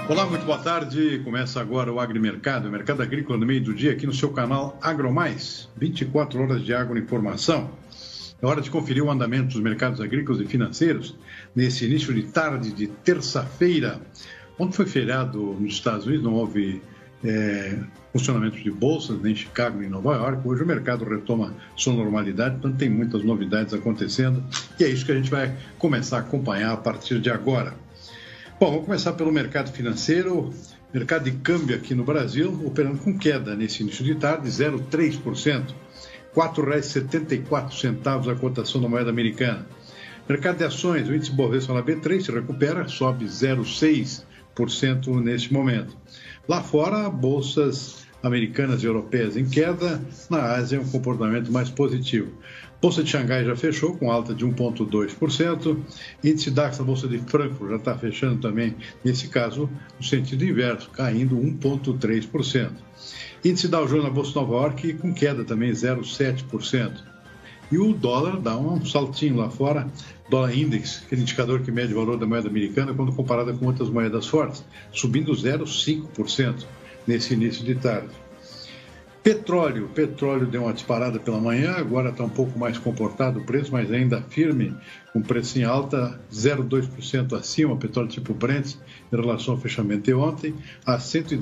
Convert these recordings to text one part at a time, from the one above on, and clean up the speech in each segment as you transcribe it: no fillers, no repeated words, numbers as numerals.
Olá, muito boa tarde. Começa agora o Agrimercado, o mercado agrícola no meio do dia, aqui no seu canal AgroMais. 24 horas de agroinformação. É hora de conferir o andamento dos mercados agrícolas e financeiros nesse início de tarde de terça-feira. Ontem foi feriado nos Estados Unidos, não houve funcionamento de bolsas, nem em Chicago, nem em Nova York. Hoje o mercado retoma sua normalidade, então tem muitas novidades acontecendo e é isso que a gente vai começar a acompanhar a partir de agora. Bom, vamos começar pelo mercado financeiro. Mercado de câmbio aqui no Brasil, operando com queda nesse início de tarde, 0,3%. R$ 4,74 a cotação da moeda americana. Mercado de ações, o índice Bovespa na B3 se recupera, sobe 0,6% neste momento. Lá fora, bolsas americanas e europeias em queda, na Ásia um comportamento mais positivo. Bolsa de Xangai já fechou com alta de 1,2%, índice DAX da Bolsa de Frankfurt já está fechando também, nesse caso, no sentido inverso, caindo 1,3%. Índice Dow Jones na Bolsa de Nova York com queda também 0,7%. E o dólar dá um saltinho lá fora, dólar index, aquele indicador que mede o valor da moeda americana quando comparada com outras moedas fortes, subindo 0,5% nesse início de tarde. Petróleo deu uma disparada pela manhã, agora está um pouco mais comportado o preço, mas ainda firme, com preço em alta, 0,2% acima, o petróleo tipo Brent, em relação ao fechamento de ontem, a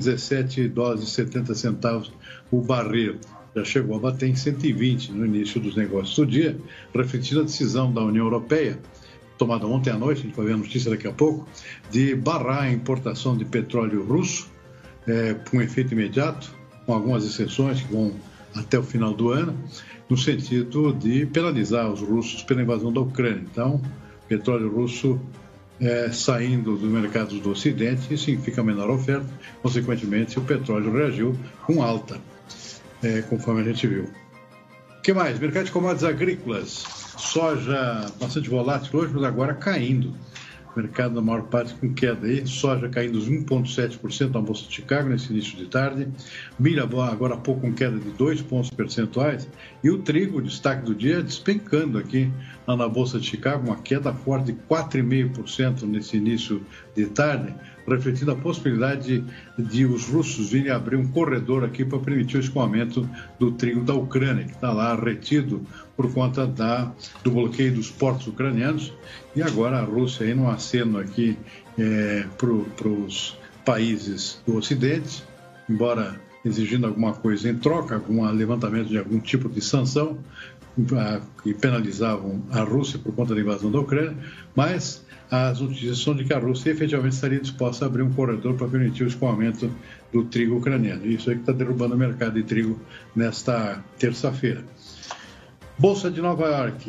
$117,70 o barril. Já chegou a bater em 120 no início dos negócios do dia, refletindo a decisão da União Europeia, tomada ontem à noite, a gente vai ver a notícia daqui a pouco, de barrar a importação de petróleo russo, com efeito imediato, com algumas exceções que vão até o final do ano, no sentido de penalizar os russos pela invasão da Ucrânia. Então, petróleo russo saindo do mercado do Ocidente, isso significa menor oferta, consequentemente o petróleo reagiu com alta, conforme a gente viu. O que mais? Mercado de commodities agrícolas, soja bastante volátil hoje, mas agora caindo. Mercado na maior parte com queda aí, soja caindo 1,7% na Bolsa de Chicago nesse início de tarde, milho agora há pouco com queda de 2 pontos percentuais, e o trigo, o destaque do dia, despencando aqui na Bolsa de Chicago, uma queda forte de 4,5% nesse início de tarde, refletindo a possibilidade de os russos virem abrir um corredor aqui para permitir o escoamento do trigo da Ucrânia, que está lá retido por conta do bloqueio dos portos ucranianos, e agora a Rússia aí num aceno aqui para os países do Ocidente, embora exigindo alguma coisa em troca, algum levantamento de algum tipo de sanção, que penalizavam a Rússia por conta da invasão da Ucrânia, mas as notícias são de que a Rússia efetivamente estaria disposta a abrir um corredor para permitir o escoamento do trigo ucraniano. Isso aí que está derrubando o mercado de trigo nesta terça-feira. Bolsa de Nova York,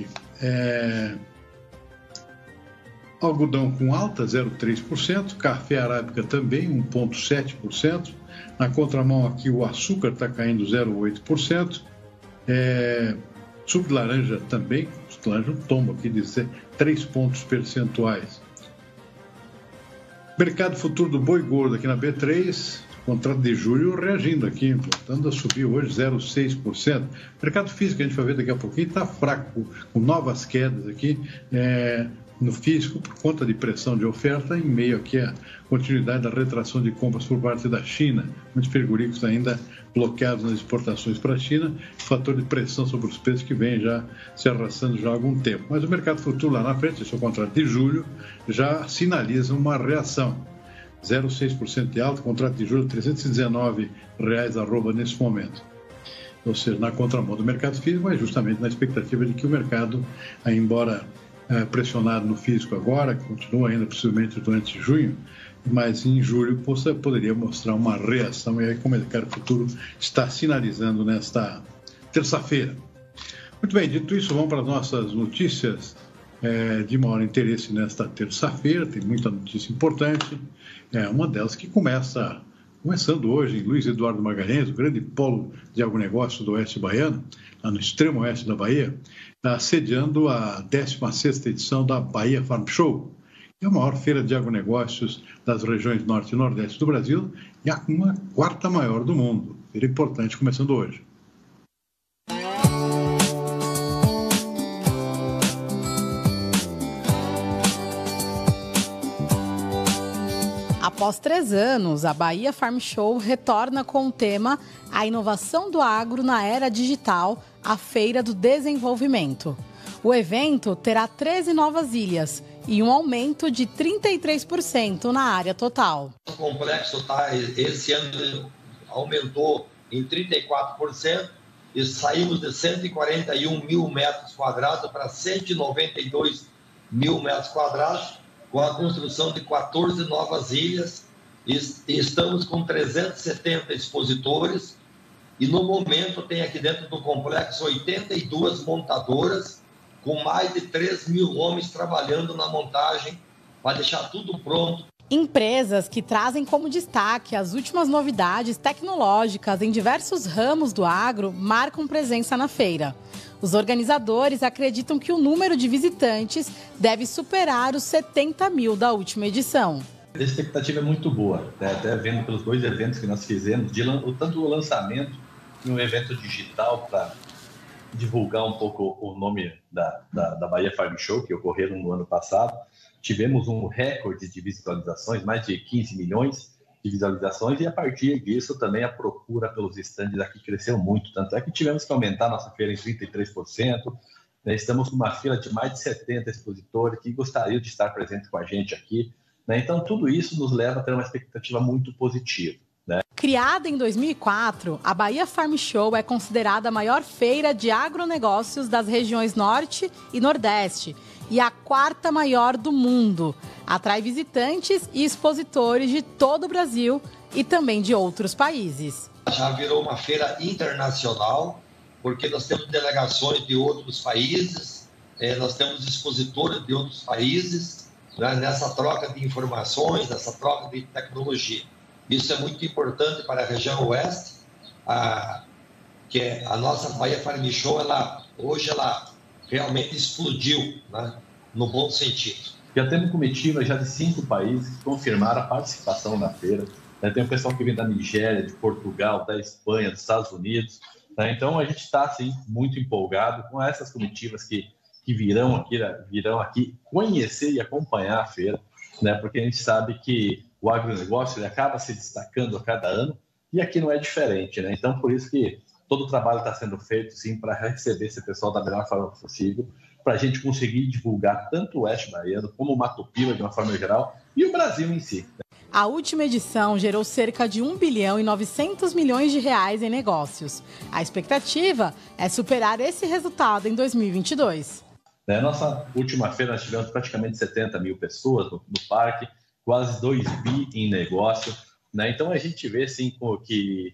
algodão com alta, 0,3%, café arábica também, 1,7%, na contramão aqui o açúcar está caindo 0,8%, suco de laranja também, suco de laranja tomba aqui de 3 pontos percentuais. Mercado futuro do boi gordo aqui na B3, contrato de julho reagindo aqui, voltando a subir hoje 0,6%. Mercado físico, a gente vai ver daqui a pouquinho, está fraco, com novas quedas aqui no físico, por conta de pressão de oferta, em meio aqui à continuidade da retração de compras por parte da China. Muitos frigoríficos ainda bloqueados nas exportações para a China, fator de pressão sobre os preços que vem já se arrastando já há algum tempo. Mas o mercado futuro lá na frente, esse é o contrato de julho, já sinaliza uma reação. 0,6% de alta, contrato de julho, R$319 arroba nesse momento. Ou seja, na contramão do mercado físico, mas justamente na expectativa de que o mercado, embora pressionado no físico agora, continua ainda possivelmente durante junho, mas em julho poderia mostrar uma reação, e aí como o mercado futuro está sinalizando nesta terça-feira. Muito bem, dito isso, vamos para as nossas notícias de maior interesse nesta terça-feira. Tem muita notícia importante, uma delas que começando hoje em Luiz Eduardo Magalhães, o grande polo de agronegócio do oeste baiano, lá no extremo oeste da Bahia, está sediando a 16ª edição da Bahia Farm Show, que é a maior feira de agronegócios das regiões norte e nordeste do Brasil e a 4ª maior do mundo. Feira importante começando hoje. Após 3 anos, a Bahia Farm Show retorna com o tema A Inovação do Agro na Era Digital, a Feira do Desenvolvimento. O evento terá 13 novas ilhas e um aumento de 33% na área total. O complexo esse ano aumentou em 34% e saímos de 141 mil metros quadrados para 192 mil metros quadrados, com a construção de 14 novas ilhas. Estamos com 370 expositores e, no momento, tem aqui dentro do complexo 82 montadoras, com mais de 3 mil homens trabalhando na montagem para deixar tudo pronto. Empresas que trazem como destaque as últimas novidades tecnológicas em diversos ramos do agro marcam presença na feira. Os organizadores acreditam que o número de visitantes deve superar os 70 mil da última edição. A expectativa é muito boa, né? Até vendo pelos 2 eventos que nós fizemos, tanto o lançamento e um evento digital para divulgar um pouco o nome da Bahia Farm Show, que ocorreram no ano passado. Tivemos um recorde de visualizações, mais de 15 milhões de visualizações, e a partir disso também a procura pelos estandes aqui cresceu muito, tanto é que tivemos que aumentar nossa feira em 33%, né? Estamos com uma fila de mais de 70 expositores que gostariam de estar presentes com a gente aqui, né? Então tudo isso nos leva a ter uma expectativa muito positiva. Criada em 2004, a Bahia Farm Show é considerada a maior feira de agronegócios das regiões Norte e Nordeste e a 4ª maior do mundo. Atrai visitantes e expositores de todo o Brasil e também de outros países. Já virou uma feira internacional, porque nós temos delegações de outros países, nós temos expositores de outros países, né, nessa troca de informações, nessa troca de tecnologia. Isso é muito importante para a região oeste, que é a nossa Bahia Farm Show, hoje ela realmente explodiu, né, no bom sentido. Já temos comitiva de 5 países que confirmaram a participação na feira. Né? Tem o pessoal que vem da Nigéria, de Portugal, da Espanha, dos Estados Unidos. Né? Então a gente está assim, muito empolgado com essas comitivas que virão aqui conhecer e acompanhar a feira, né? Porque a gente sabe que o agronegócio ele acaba se destacando a cada ano e aqui não é diferente, né? Então, por isso que todo o trabalho está sendo feito, sim, para receber esse pessoal da melhor forma possível, para a gente conseguir divulgar tanto o Oeste Baiano como o Mato Piba, de uma forma geral, e o Brasil em si. A última edição gerou cerca de 1 bilhão e 900 milhões de reais em negócios. A expectativa é superar esse resultado em 2022. Na nossa última feira, nós tivemos praticamente 70 mil pessoas no parque, quase 2 bi em negócio, né? Então a gente vê assim que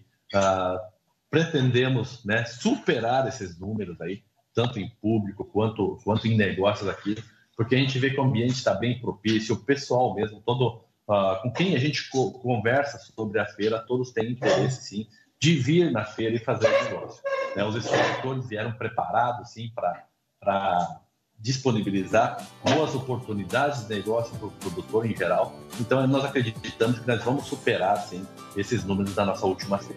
pretendemos, né, superar esses números aí, tanto em público quanto em negócios aqui, porque a gente vê que o ambiente está bem propício, o pessoal mesmo, com quem a gente conversa sobre a feira, todos têm interesse sim de vir na feira e fazer negócio, né? Os expositores vieram preparados sim para disponibilizar boas oportunidades de negócio para o produtor em geral. Então, nós acreditamos que nós vamos superar, sim, esses números da nossa última feira.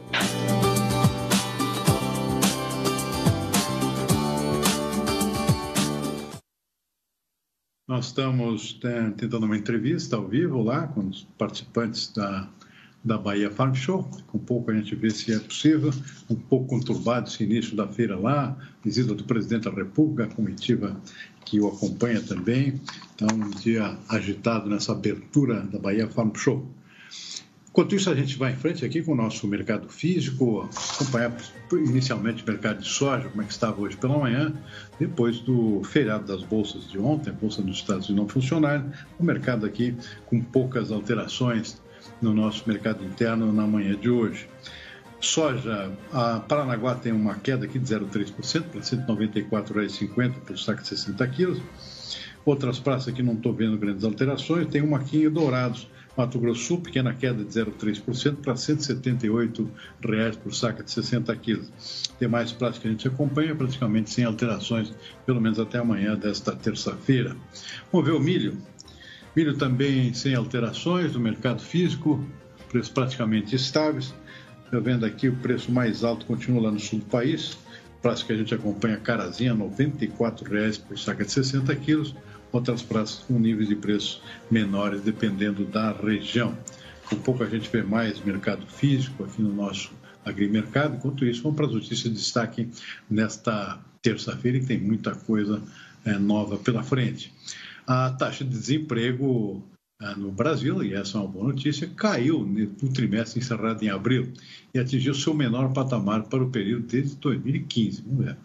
Nós estamos tentando uma entrevista ao vivo lá com os participantes da Bahia Farm Show. Com um pouco a gente vê se é possível. Um pouco conturbado esse início da feira lá, visita do presidente da República, a comitiva que o acompanha também. Então, um dia agitado nessa abertura da Bahia Farm Show. Enquanto isso, a gente vai em frente aqui com o nosso mercado físico, acompanhar inicialmente o mercado de soja, como é que estava hoje pela manhã, depois do feriado das bolsas de ontem, a Bolsa dos Estados Unidos não funcionaram, o mercado aqui com poucas alterações no nosso mercado interno na manhã de hoje. Soja, a Paranaguá tem uma queda aqui de 0,3% para R$ 194,50 por saco de 60 quilos. Outras praças aqui não estou vendo grandes alterações. Tem uma aqui em Dourados, Mato Grosso Sul, pequena queda de 0,3% para R$ 178,00 por saca de 60 quilos. Demais praças que a gente acompanha praticamente sem alterações, pelo menos até amanhã desta terça-feira. Vamos ver o milho. Milho também sem alterações no mercado físico, preços praticamente estáveis. Estou vendo aqui o preço mais alto continua lá no sul do país. Praça que a gente acompanha, Carazinha, R$ 94,00 por saca de 60 quilos. Outras praças com níveis de preço menores, dependendo da região. Um pouco a gente vê mais mercado físico aqui no nosso agrimercado. Enquanto isso, vamos para as notícias de destaque nesta terça-feira, que tem muita coisa nova pela frente. A taxa de desemprego no Brasil, e essa é uma boa notícia, caiu no trimestre encerrado em abril e atingiu seu menor patamar para o período desde 2015. Vamos ver.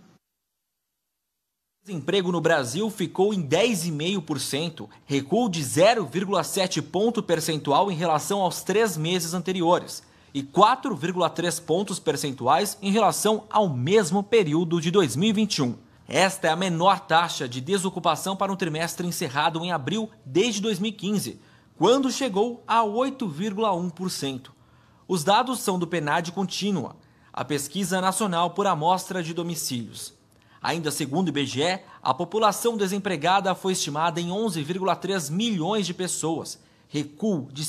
O desemprego no Brasil ficou em 10,5%, recuo de 0,7 ponto percentual em relação aos 3 meses anteriores e 4,3 pontos percentuais em relação ao mesmo período de 2021. Esta é a menor taxa de desocupação para um trimestre encerrado em abril desde 2015, quando chegou a 8,1%. Os dados são do PNAD Contínua, a Pesquisa Nacional por Amostra de Domicílios. Ainda segundo o IBGE, a população desempregada foi estimada em 11,3 milhões de pessoas, recuo de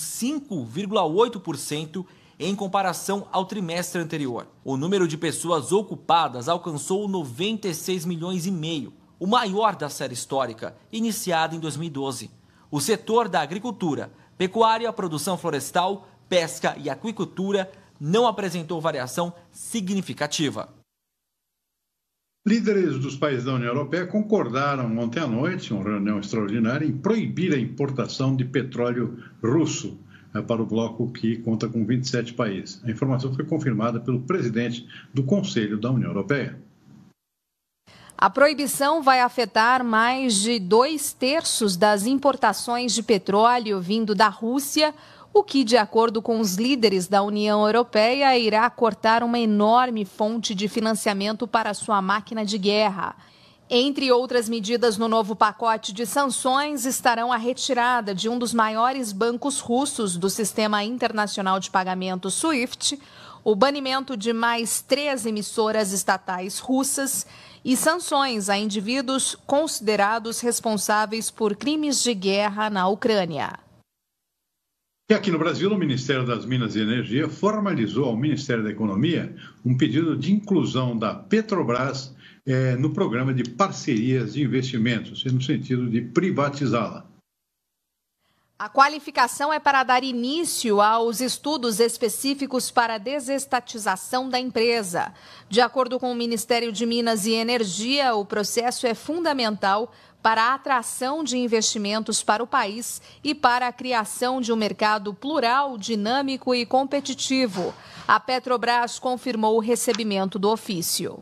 5,8% em comparação ao trimestre anterior. O número de pessoas ocupadas alcançou 96 milhões e meio, o maior da série histórica, iniciada em 2012. O setor da agricultura, pecuária, produção florestal, pesca e aquicultura não apresentou variação significativa. Líderes dos países da União Europeia concordaram ontem à noite, em uma reunião extraordinária, em proibir a importação de petróleo russo para o bloco que conta com 27 países. A informação foi confirmada pelo presidente do Conselho da União Europeia. A proibição vai afetar mais de 2/3 das importações de petróleo vindo da Rússia, o que, de acordo com os líderes da União Europeia, irá cortar uma enorme fonte de financiamento para sua máquina de guerra. Entre outras medidas no novo pacote de sanções estarão a retirada de um dos maiores bancos russos do Sistema Internacional de Pagamento SWIFT, o banimento de mais 3 emissoras estatais russas e sanções a indivíduos considerados responsáveis por crimes de guerra na Ucrânia. E aqui no Brasil, o Ministério das Minas e Energia formalizou ao Ministério da Economia um pedido de inclusão da Petrobras no programa de parcerias de investimentos, no sentido de privatizá-la. A qualificação é para dar início aos estudos específicos para a desestatização da empresa. De acordo com o Ministério de Minas e Energia, o processo é fundamental para a atração de investimentos para o país e para a criação de um mercado plural, dinâmico e competitivo. A Petrobras confirmou o recebimento do ofício.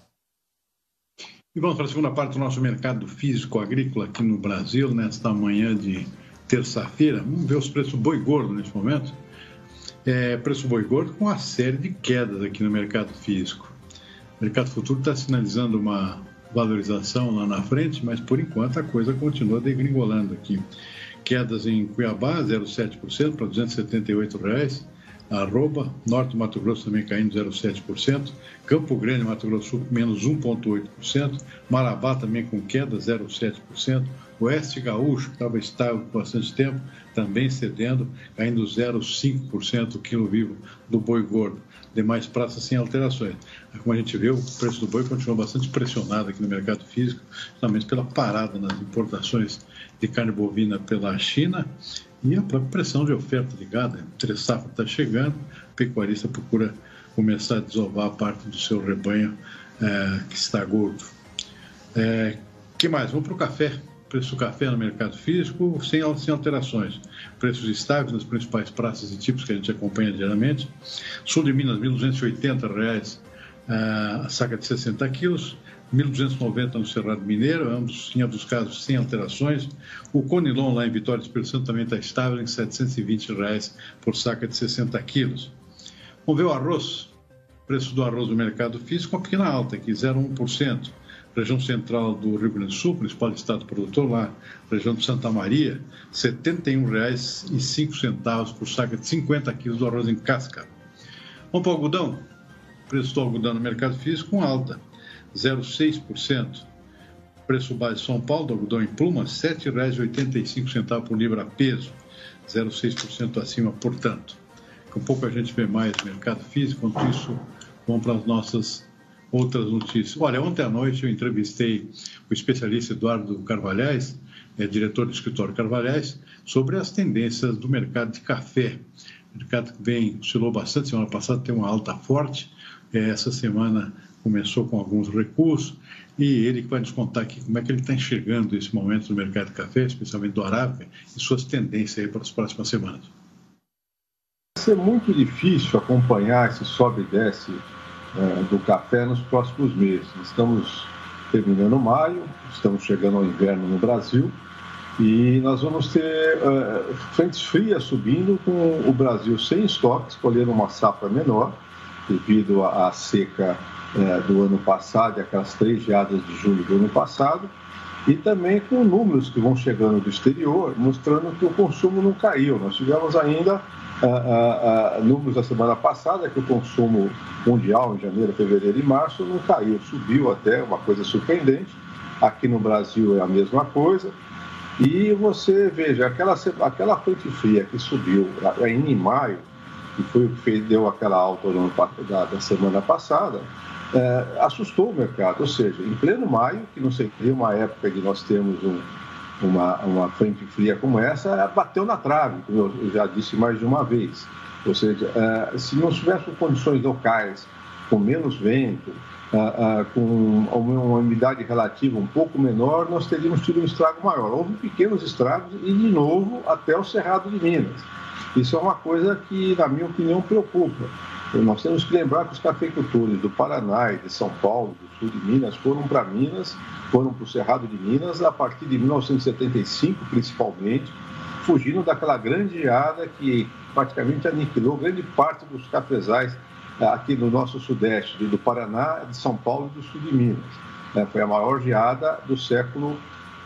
E vamos para a segunda parte do nosso mercado físico agrícola aqui no Brasil, nesta manhã de terça-feira. Vamos ver os preços do boi gordo nesse momento. Preço boi gordo com uma série de quedas aqui no mercado físico. O mercado futuro está sinalizando uma valorização lá na frente, mas por enquanto a coisa continua degringolando aqui. Quedas em Cuiabá, 0,7% para R$ 278. Arroba, Norte do Mato Grosso também caindo 0,7%, Campo Grande, Mato Grosso Sul, menos 1,8%, Marabá também com queda, 0,7%, Oeste Gaúcho, que estava estável por bastante tempo, também cedendo, caindo 0,5% o quilo vivo do boi gordo. Demais praças sem alterações. Como a gente viu, o preço do boi continua bastante pressionado aqui no mercado físico, justamente pela parada nas importações de carne bovina pela China e a própria pressão de oferta de gado. Entre safra está chegando, o pecuarista procura começar a desovar a parte do seu rebanho que está gordo. Que mais? Vamos para o café. Preço do café no mercado físico sem alterações. Preços estáveis nas principais praças e tipos que a gente acompanha diariamente. Sul de Minas, R$ 1.280 a saca de 60 quilos. R$ 1.290 no Cerrado Mineiro, em ambos os casos sem alterações. O Conilon lá em Vitória do Espírito Santo também está estável em R$ 720 por saca de 60 quilos. Vamos ver o arroz. Preço do arroz no mercado físico, uma pequena alta aqui, 0,1%. Região central do Rio Grande do Sul, principal estado produtor lá, região de Santa Maria, R$ 71,05 por saca de 50 quilos do arroz em casca. Vamos para o algodão. Preço do algodão no mercado físico com alta, 0,6%. Preço base de São Paulo, do algodão em pluma, R$ 7,85 por libra peso, 0,6% acima, portanto. Com pouco a gente vê mais mercado físico, enquanto isso, vamos para as nossas outras notícias. Olha, ontem à noite eu entrevistei o especialista Eduardo Carvalhais, diretor do escritório Carvalhais, sobre as tendências do mercado de café O mercado oscilou bastante, semana passada tem uma alta forte, essa semana começou com alguns recuos, e ele que vai nos contar aqui como é que ele está enxergando esse momento do mercado de café, especialmente do Arábica, e suas tendências aí para as próximas semanas. Vai ser muito difícil acompanhar esse sobe e desce do café nos próximos meses. Estamos terminando maio, estamos chegando ao inverno no Brasil, e nós vamos ter frentes frias subindo, com o Brasil sem estoques, colhendo uma safra menor, devido à seca do ano passado e aquelas 3 geadas de julho do ano passado, e também com números que vão chegando do exterior, mostrando que o consumo não caiu. Nós tivemos ainda números da semana passada, que o consumo mundial em janeiro, fevereiro e março não caiu, subiu até, uma coisa surpreendente. Aqui no Brasil é a mesma coisa. E você veja, aquela frente fria que subiu ainda em maio, que foi o que deu aquela alta da semana passada, assustou o mercado. Ou seja, em pleno maio, que não seria uma época de nós termos uma frente fria como essa, bateu na trave, como eu já disse mais de uma vez. Ou seja, se não tivéssemos condições locais, com menos vento, com uma umidade relativa um pouco menor, nós teríamos tido um estrago maior. Houve pequenos estragos e, de novo, até o Cerrado de Minas. Isso é uma coisa que, na minha opinião, preocupa. Nós temos que lembrar que os cafeicultores do Paraná e de São Paulo, do sul de Minas, foram para o Cerrado de Minas a partir de 1975, principalmente, fugindo daquela grande geada que praticamente aniquilou grande parte dos cafezais aqui no nosso sudeste, do Paraná, de São Paulo e do sul de Minas. Foi a maior geada do século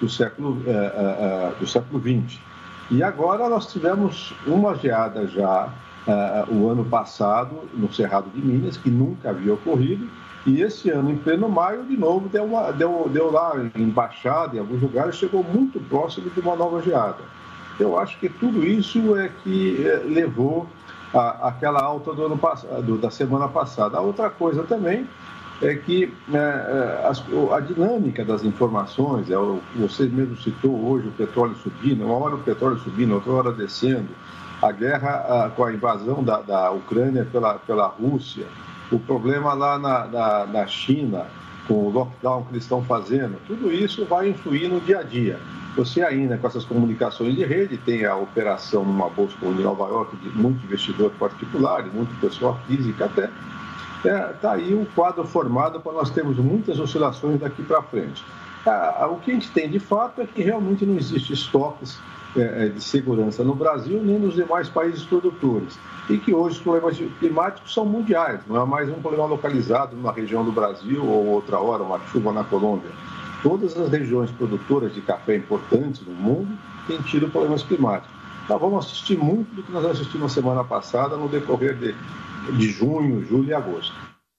XX. E agora nós tivemos uma geada já o ano passado no Cerrado de Minas, que nunca havia ocorrido, e esse ano, em pleno maio, de novo deu lá em Baixada, em alguns lugares, chegou muito próximo de uma nova geada. Eu acho que tudo isso é que levou àquela alta do ano passado, da semana passada. A outra coisa também é que a dinâmica das informações, você mesmo citou hoje o petróleo subindo, uma hora o petróleo subindo, outra hora descendo, a guerra com a invasão da Ucrânia pela Rússia, o problema lá na China, com o lockdown que eles estão fazendo, tudo isso vai influir no dia a dia. Você ainda, com essas comunicações de rede, tem a operação numa bolsa como em Nova York de muito investidor particular, de muita pessoa física até. Está aí um quadro formado para nós termos muitas oscilações daqui para frente. O que a gente tem de fato é que realmente não existe estoques de segurança no Brasil nem nos demais países produtores, e que hoje os problemas climáticos são mundiais, não é mais um problema localizado numa região do Brasil ou outra hora, uma chuva na Colômbia. Todas as regiões produtoras de café importantes no mundo têm tido problemas climáticos. Nós vamos assistir muito do que nós assistimos na semana passada no decorrer de junho, julho e agosto.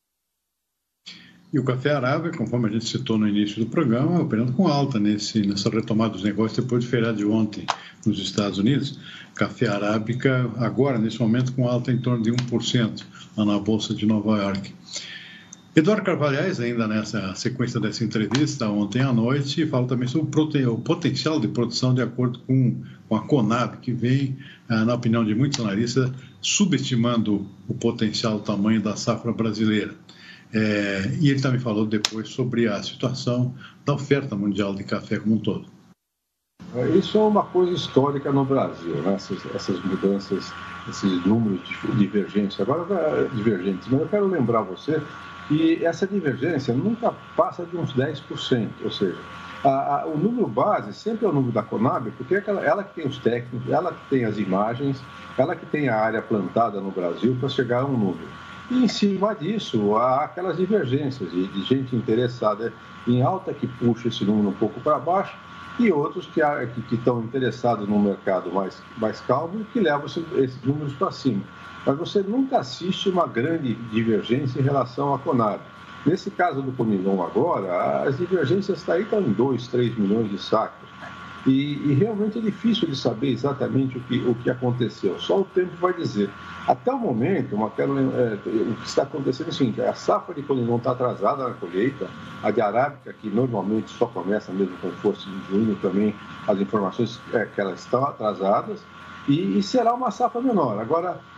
E o café arábica, conforme a gente citou no início do programa, operando com alta nessa retomada dos negócios depois do feriado de ontem nos Estados Unidos. Café arábica agora, nesse momento, com alta em torno de 1% lá na Bolsa de Nova York. Eduardo Carvalhais, ainda nessa sequência dessa entrevista, ontem à noite, fala também sobre o potencial de produção de acordo com a Conab, que vem, na opinião de muitos analistas, subestimando o potencial, o tamanho da safra brasileira. E ele também falou depois sobre a situação da oferta mundial de café como um todo. Isso é uma coisa histórica no Brasil, né? Essas mudanças, esses números divergentes, mas eu quero lembrar você que essa divergência nunca passa de uns 10%, ou seja, o número base sempre é o número da Conab, porque é ela que tem os técnicos, ela que tem as imagens, ela que tem a área plantada no Brasil para chegar a um número. E em cima disso, há aquelas divergências de gente interessada em alta que puxa esse número um pouco para baixo e outros que estão interessados no mercado mais calmo e que levam esses números para cima. Mas você nunca assiste uma grande divergência em relação à Conab. Nesse caso do Conilon agora, as divergências estão em 2, 3 milhões de sacos. E realmente é difícil de saber exatamente o que aconteceu. Só o tempo vai dizer. Até o momento, o que está acontecendo é o seguinte: a safra de Conilon está atrasada na colheita, a de arábica, que normalmente só começa mesmo com força em junho, também as informações que elas estão atrasadas, e será uma safra menor. Agora,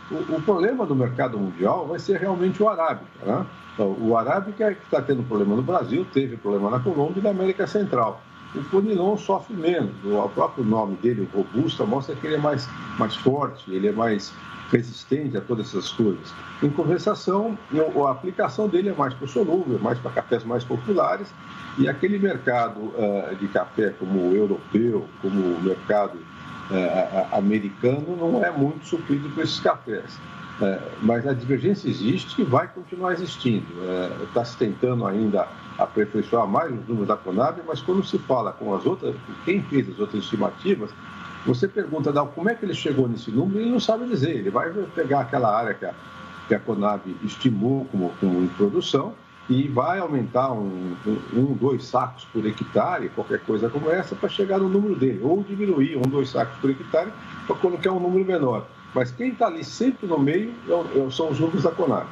O problema do mercado mundial vai ser realmente o arábica, né? Então, o arábica é que está tendo problema no Brasil, teve problema na Colômbia e na América Central. O conilon sofre menos. O próprio nome dele, o robusta, mostra que ele é mais forte, ele é mais resistente a todas essas coisas. Em compensação, a aplicação dele é mais para o solúvel, mais para cafés mais populares, e aquele mercado de café como o europeu, como o mercado americano, não é muito suprido por esses cafés. Mas a divergência existe e vai continuar existindo. Está se tentando ainda aperfeiçoar mais os números da Conab, mas quando se fala com as outras, quem fez as outras estimativas, você pergunta, como é que ele chegou nesse número, e ele não sabe dizer. Ele vai pegar aquela área que a Conab estimou como em produção e vai aumentar 2 sacos por hectare, qualquer coisa como essa, para chegar no número dele, ou diminuir 2 sacos por hectare para colocar um número menor. Mas quem está ali sempre no meio são os números da Conab.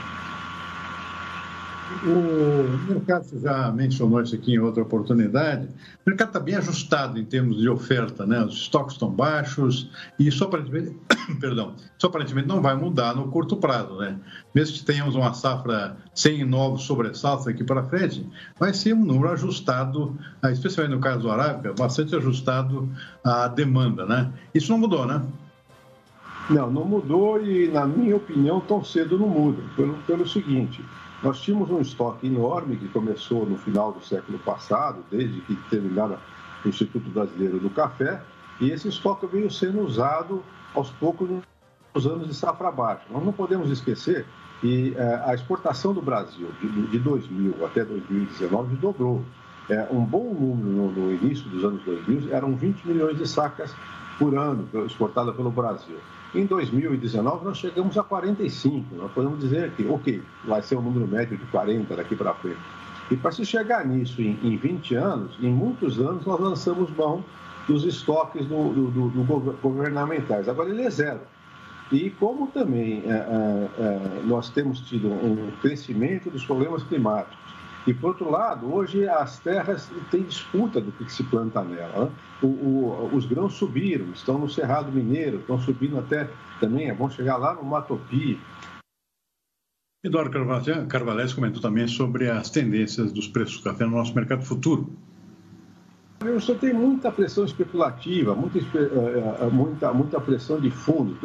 O mercado, você já mencionou isso aqui em outra oportunidade, o mercado está bem ajustado em termos de oferta, né? Os estoques estão baixos e isso aparentemente não vai mudar no curto prazo, né? Mesmo que tenhamos uma safra sem novos sobressaltos aqui para frente, vai ser um número ajustado, especialmente no caso do arábica, bastante ajustado à demanda, né? Isso não mudou, né? Não mudou e, na minha opinião, tão cedo não muda, pelo seguinte. Nós tínhamos um estoque enorme que começou no final do século passado, desde que terminaram o Instituto Brasileiro do Café, e esse estoque veio sendo usado aos poucos nos anos de safra baixa. Nós não podemos esquecer que a exportação do Brasil de 2000 até 2019 dobrou. Um bom número no início dos anos 2000 eram 20 milhões de sacas por ano exportadas pelo Brasil. Em 2019, nós chegamos a 45. Nós podemos dizer que, vai ser um número médio de 40 daqui para frente. E para se chegar nisso em 20 anos, em muitos anos, nós lançamos mão dos estoques governamentais. Agora ele é zero. E como também nós temos tido um crescimento dos problemas climáticos, e, por outro lado, hoje as terras têm disputa do que se planta nela, né? Os grãos subiram, estão no Cerrado Mineiro, estão subindo até também, vão chegar lá no Matopi. Eduardo Carvalhais comentou também sobre as tendências dos preços do café no nosso mercado futuro. Você tem muita pressão especulativa, muita pressão de fundo.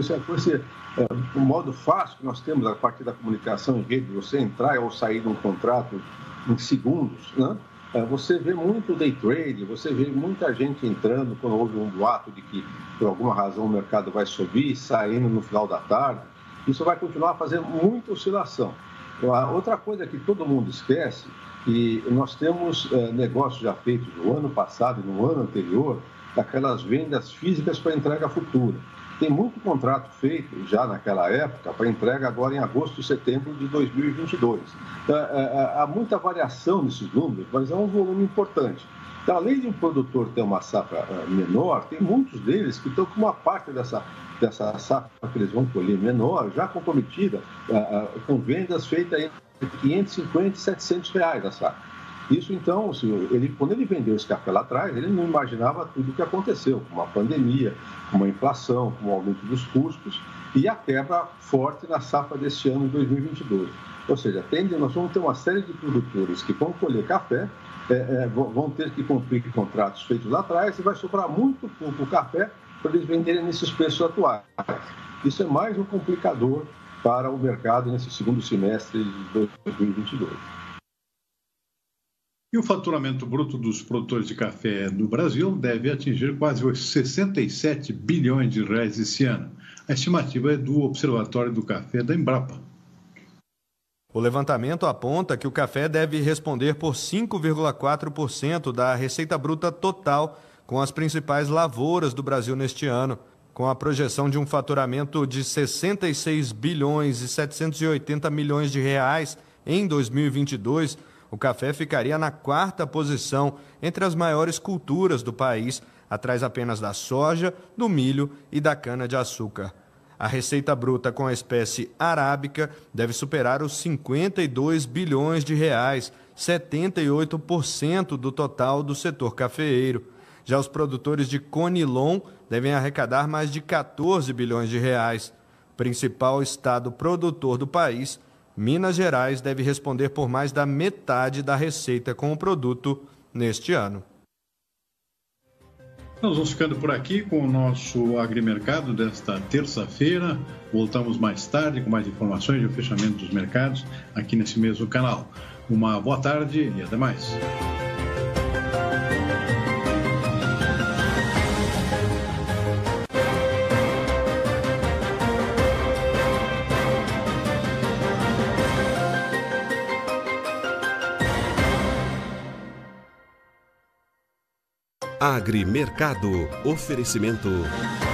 O modo fácil que nós temos a partir da comunicação em rede, você entrar ou sair de um contrato em segundos, né? Você vê muito day trade, você vê muita gente entrando quando houve um boato de que, por alguma razão, o mercado vai subir, saindo no final da tarde. Isso vai continuar fazendo muita oscilação. Outra coisa que todo mundo esquece, que nós temos negócios já feitos no ano passado e no ano anterior, daquelas vendas físicas para entrega futura. Tem muito contrato feito já naquela época para entrega agora em agosto e setembro de 2022. Há muita variação nesses números, mas é um volume importante. Então, além de um produtor ter uma safra menor, tem muitos deles que estão com uma parte dessa safra que eles vão colher menor, já comprometida, com vendas feitas entre 550 e 700 reais a safra. Isso, então, quando ele vendeu esse café lá atrás, ele não imaginava tudo o que aconteceu, com uma pandemia, com uma inflação, com o aumento dos custos e a quebra forte na safra deste ano de 2022. Ou seja, nós vamos ter uma série de produtores que vão colher café, vão ter que cumprir contratos feitos lá atrás e vai sobrar muito pouco café para eles venderem nesses preços atuais. Isso é mais um complicador para o mercado nesse segundo semestre de 2022. E o faturamento bruto dos produtores de café no Brasil deve atingir quase 67 bilhões de reais esse ano. A estimativa é do Observatório do Café da Embrapa. O levantamento aponta que o café deve responder por 5,4% da receita bruta total com as principais lavouras do Brasil neste ano. Com a projeção de um faturamento de 66 bilhões e 780 milhões de reais em 2022, o café ficaria na 4ª posição entre as maiores culturas do país, atrás apenas da soja, do milho e da cana-de-açúcar. A receita bruta com a espécie arábica deve superar os 52 bilhões de reais, 78% do total do setor cafeeiro. Já os produtores de conilon devem arrecadar mais de 14 bilhões de reais. principal estado produtor do país, Minas Gerais deve responder por mais da metade da receita com o produto neste ano. Nós vamos ficando por aqui com o nosso agrimercado desta terça-feira. Voltamos mais tarde com mais informações de fechamento dos mercados aqui nesse mesmo canal. Uma boa tarde e até mais. Agrimercado. Oferecimento